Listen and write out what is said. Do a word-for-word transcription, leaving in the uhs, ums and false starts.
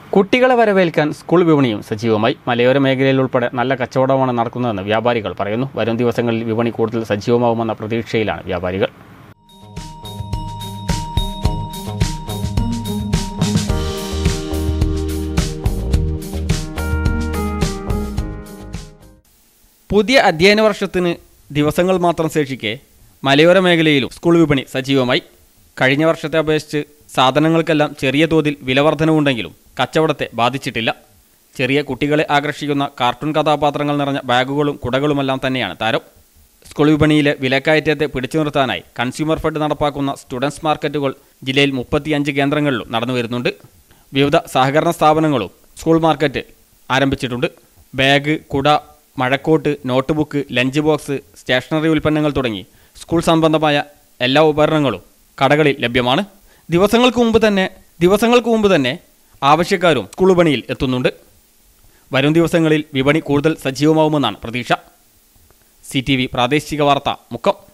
കുട്ടികളെ വരവേൽക്കാൻ സ്കൂൾ വിപണിയും സജീവമായി. മലയോര മേഖലയിൽ ഉൾപ്പെടെ നല്ല കച്ചവടമാണ് നടക്കുന്നതെന്ന് വ്യാപാരികൾ പറയുന്നു. വരും ദിവസങ്ങളിൽ വിപണി കൂടുതൽ സജീവമാവുമെന്ന പ്രതീക്ഷയിലാണ് വ്യാപാരികൾ. പുതിയ അധ്യയന വർഷത്തിന് ദിവസങ്ങൾ മാത്രം ശേഷിക്കെ മലയോര മേഖലയിലും സ്കൂൾ വിപണി സജീവമായി. കഴിഞ്ഞ വർഷത്തെ അപേക്ഷിച്ച് സാധനങ്ങൾക്കെല്ലാം ചെറിയ തോതിൽ വിലവർധനവുണ്ടെങ്കിലും കച്ചവടത്തെ ബാധിച്ചിട്ടില്ല. ചെറിയ കുട്ടികളെ ആകർഷിക്കുന്ന കാർട്ടൂൺ കഥാപാത്രങ്ങൾ നിറഞ്ഞ ബാഗുകളും കുടകളുമെല്ലാം തന്നെയാണ് താരം. സ്കൂൾ വിപണിയിലെ വിലക്കയറ്റത്തെ പിടിച്ചു നിർത്താനായി കൺസ്യൂമർ ഫെഡ് നടപ്പാക്കുന്ന സ്റ്റുഡൻസ് മാർക്കറ്റുകൾ ജില്ലയിൽ മുപ്പത്തിയഞ്ച് കേന്ദ്രങ്ങളിലും നടന്നു വരുന്നുണ്ട്. വിവിധ സഹകരണ സ്ഥാപനങ്ങളും സ്കൂൾ മാർക്കറ്റ് ആരംഭിച്ചിട്ടുണ്ട്. ബാഗ്, കുട, മഴക്കോട്ട്, notebook, lunch box, stationery ഉൽപ്പന്നങ്ങൾ തുടങ്ങി സ്കൂൾ സംബന്ധമായ എല്ലാ ഉപകരണങ്ങളും കടകളിൽ ലഭ്യമാണ്. ദിവസങ്ങൾക്ക് മുമ്പ് തന്നെ ദിവസങ്ങൾക്ക് മുമ്പ് തന്നെ ആവശ്യക്കാരും സ്കൂൾ വിപണിയിൽ എത്തുന്നുണ്ട്. വരും ദിവസങ്ങളിൽ വിപണി കൂടുതൽ സജീവമാവുമെന്നാണ് പ്രതീക്ഷ. സി ടി വി പ്രാദേശിക വാർത്ത മുക്കം.